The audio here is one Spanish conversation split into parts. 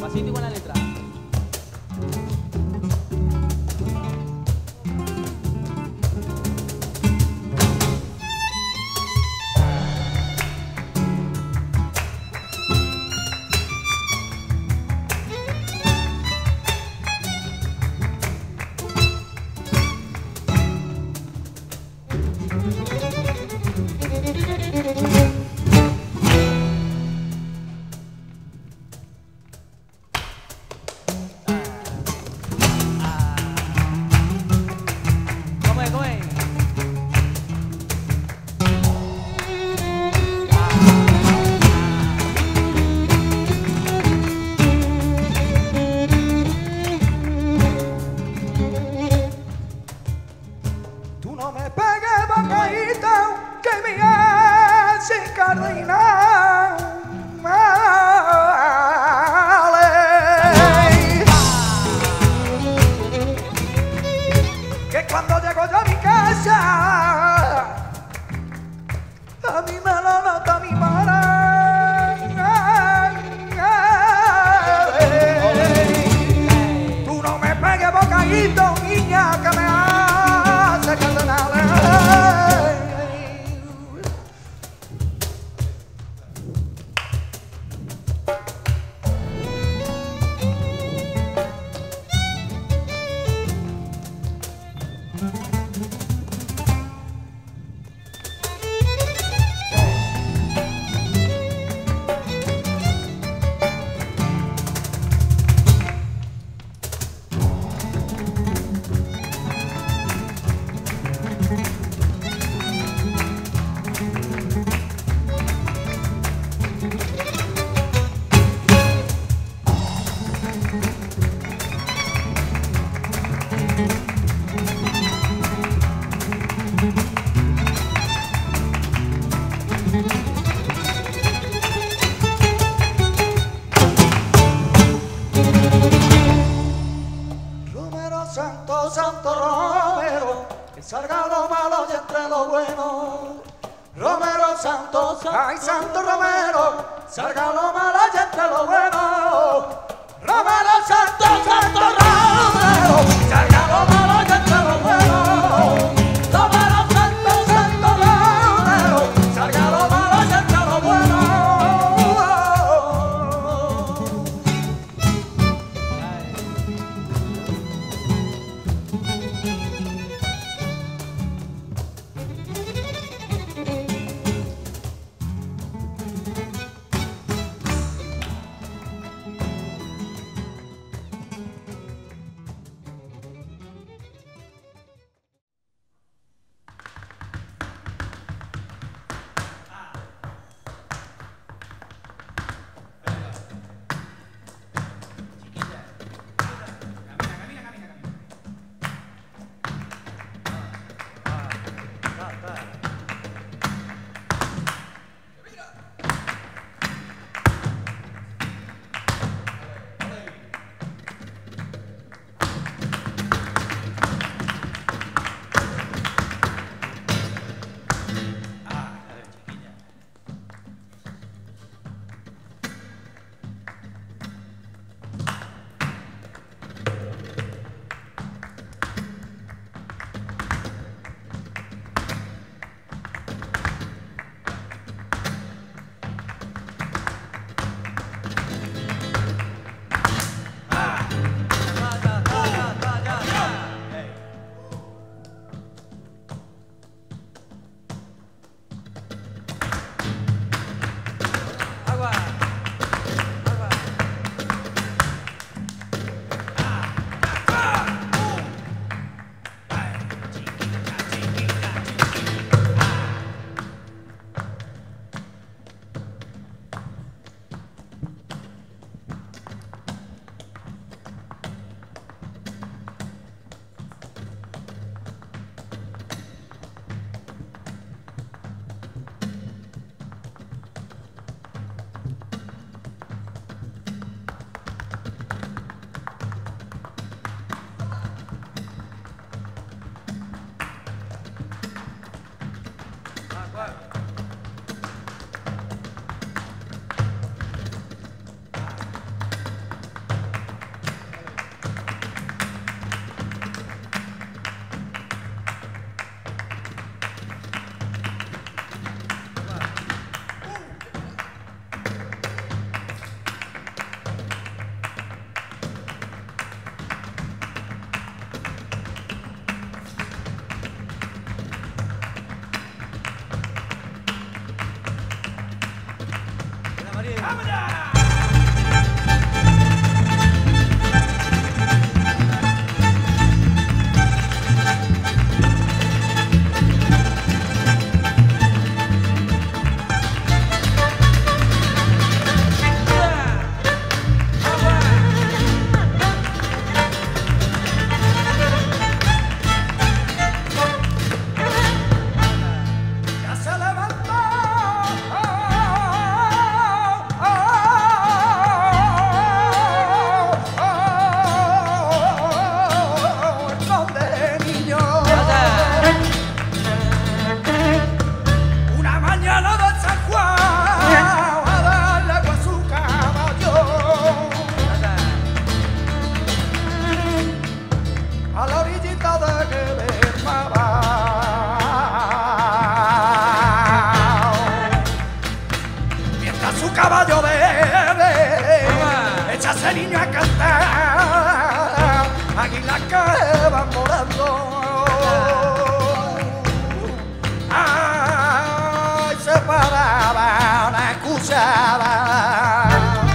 pasito y con la letra. Que cuando llego yo a mi casa, a mí me lo nota mi madre. Tú no me pegues bocadito, niña, que me hace cardenal. Santo, santo Romero, que salga lo malo y entre lo bueno. Romero santo, ay santo Romero, salga lo malo y entre lo bueno. Romero santo, santo Romero, salga lo malo y entre lo bueno. Romero santo, santo Romero, salga lo malo y entre lo bueno. ese niño a cantar, águilas que van volando. Ay, se paraban, escuchaban.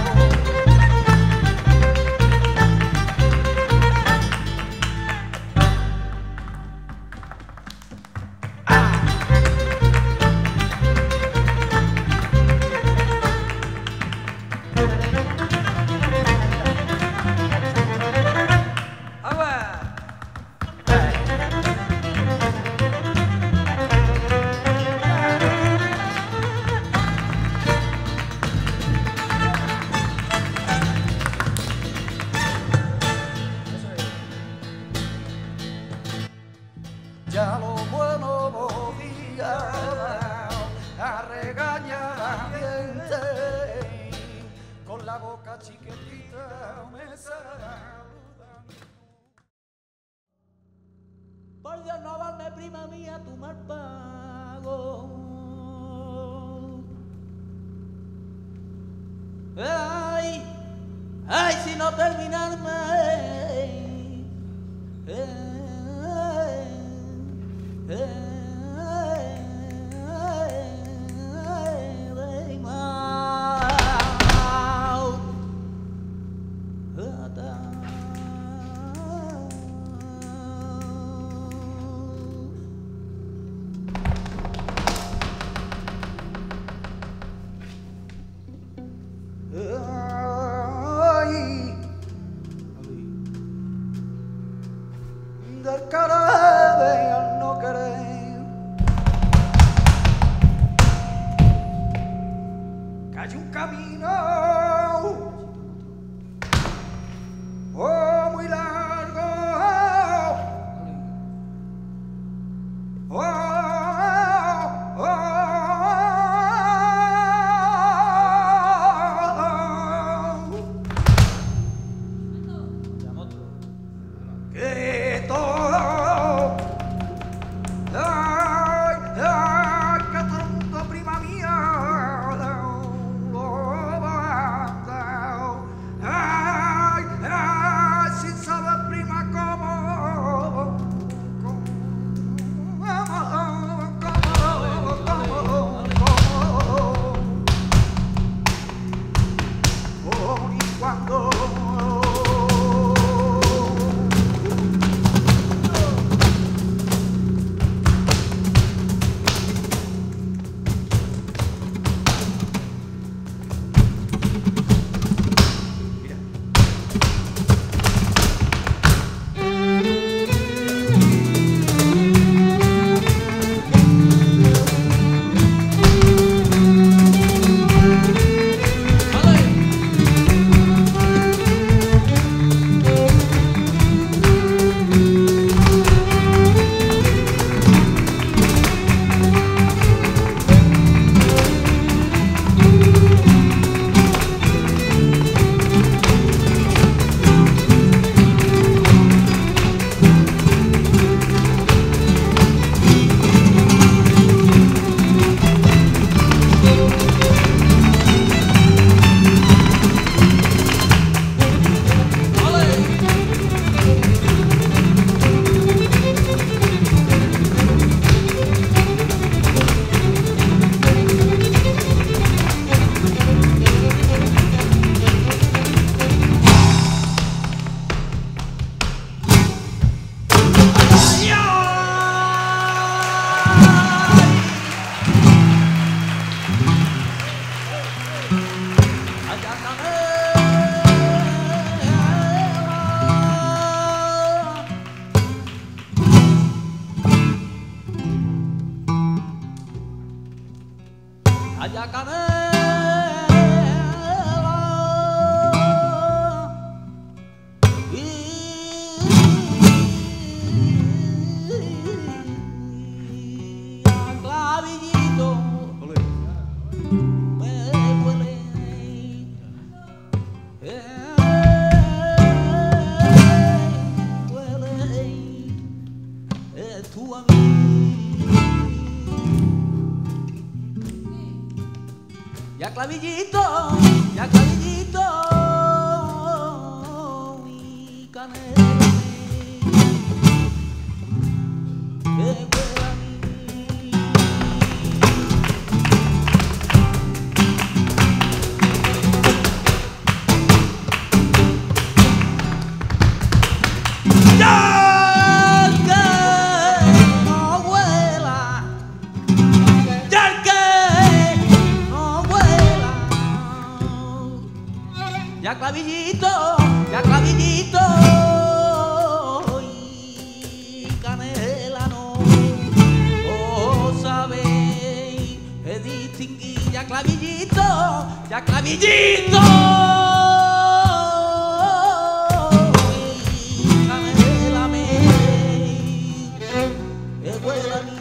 Ya lo bueno volvía a regañar a gente, con la boca chiquitita me saludan. Por Dios no darme, prima mía, tu mal pago. Ay, ay, si no terminarme. Del Caribe al no querer, que hay un camino muy largo, que todo, ay, ay, que todo el mundo, prima mía, ay, ay, sin saber, prima, cómo, y cuando. Allá canela y a clavillito me huele tú a mí. Ya clavillito, ya clavillito, ya clavillito y canela no, sabéis distinguir, ya clavillito, ya clavillito y canela me, huele a mí.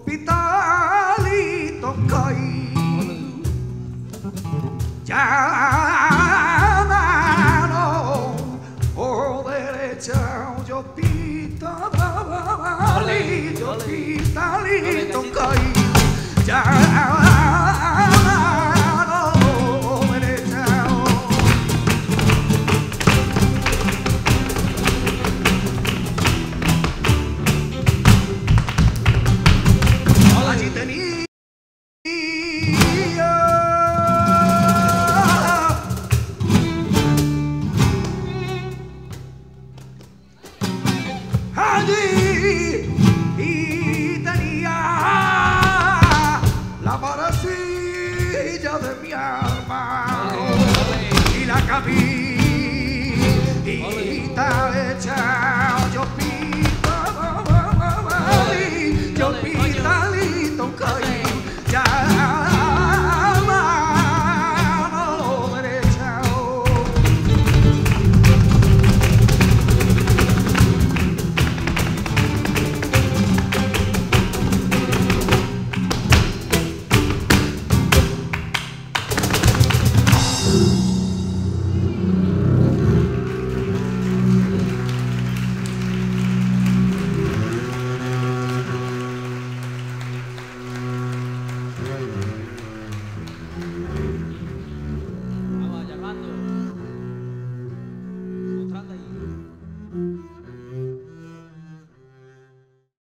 Hospitalito caí, ya